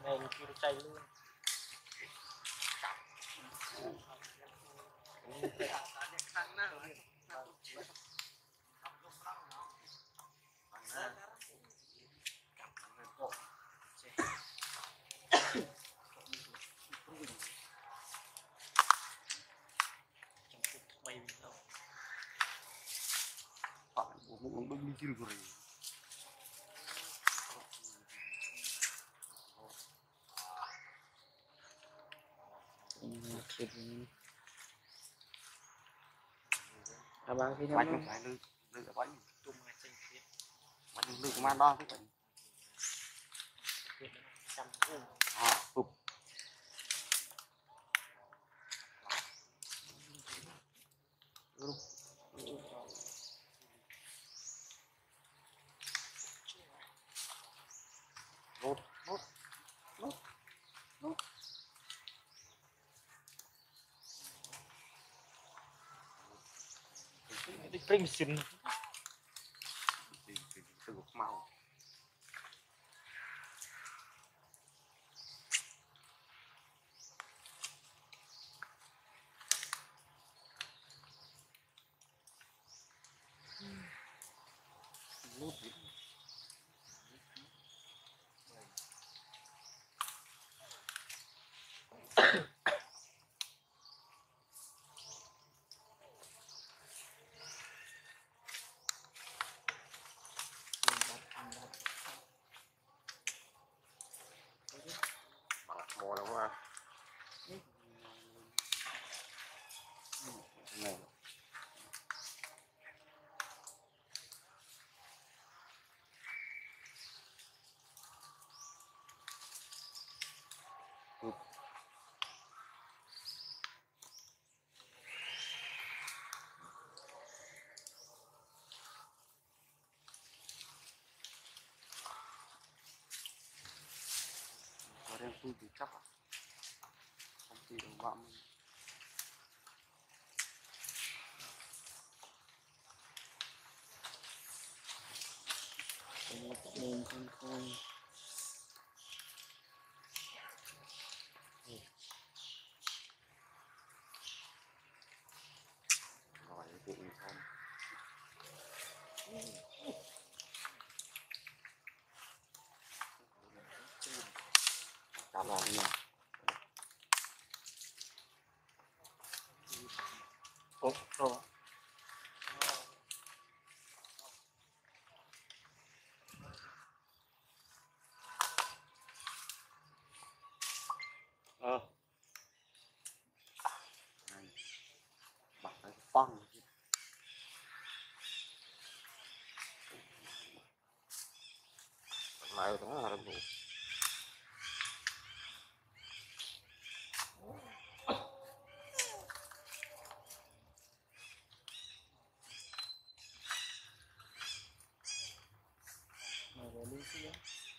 ngày kêu chay luôn abang sini bánh phải lư lư bánh bánh lư của man đó thế bánh phục nốt nốt nốt nốt đi pring xin từ màu màu đâu mà này đem tôi bị chấp công ty đồng bọn con rồi cái gì không cảm ơn nha rồi bật cái phong lại đó là đủ rồi đi xíu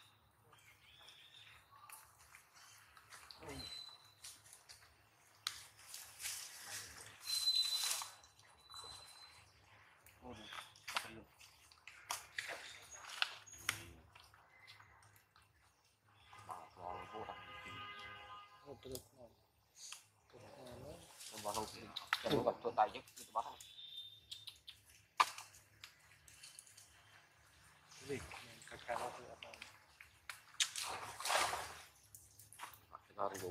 vào hộp trong vật chuột tay chứ bắt gì cái nó thì ra rồi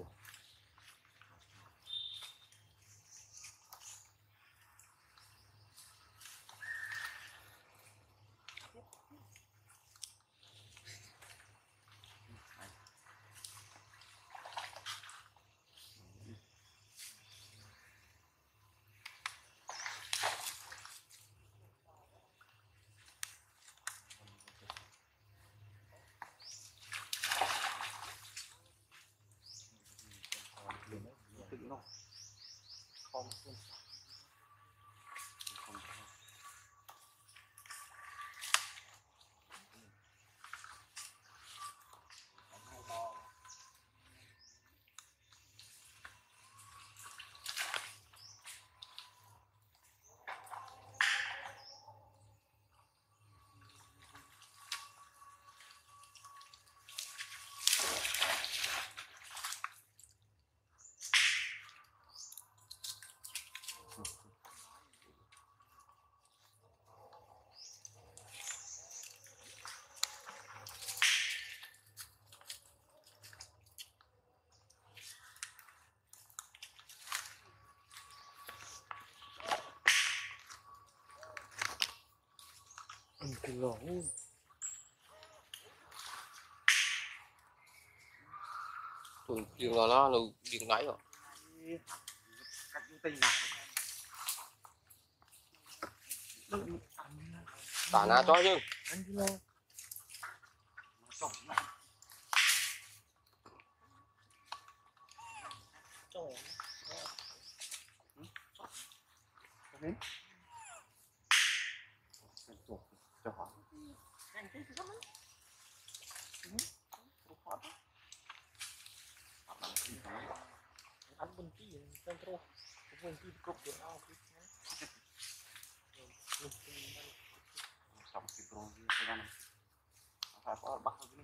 không lỗ tụi riêng là nó là riêng nãy rồi cách tinh nào tả na cho chứ anh chứ lo sống này trời ơi cho họ anh bên kia trên trâu bên kia cục tiền ao xong thì pro như thế này phải có bắt được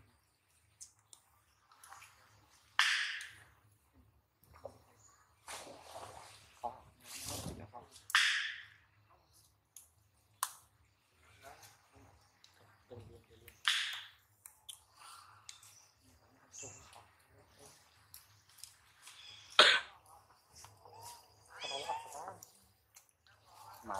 mà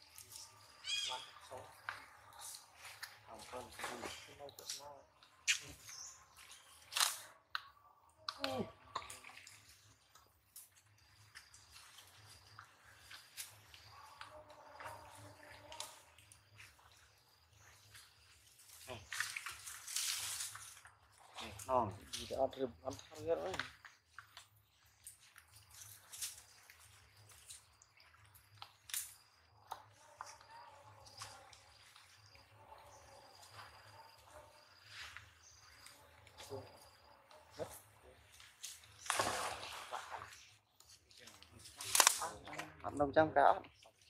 non tidak ada antar rồi ăn đồng trăm cả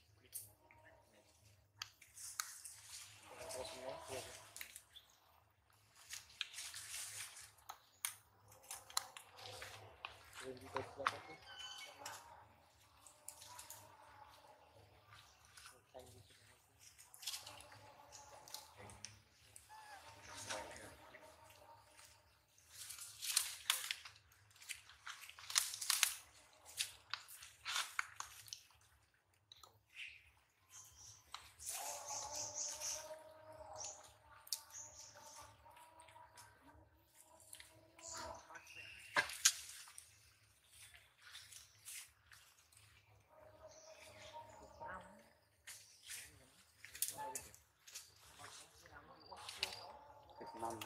năm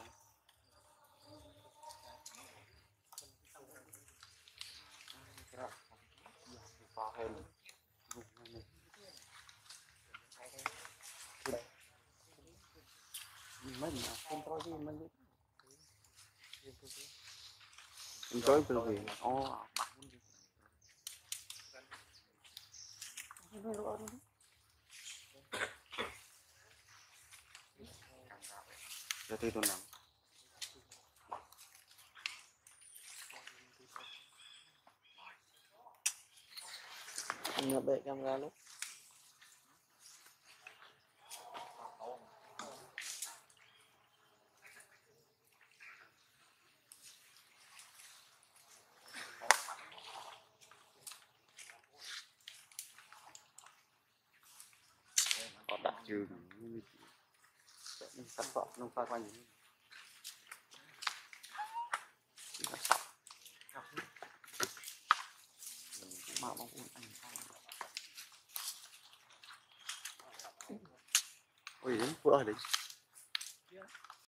mình không có gì mình tới từ gì ô jadi itu nang bệ camera lúc họ đặt trừ sắp vợ nó pha qua những mà bóng anh ôi đến vỡ đấy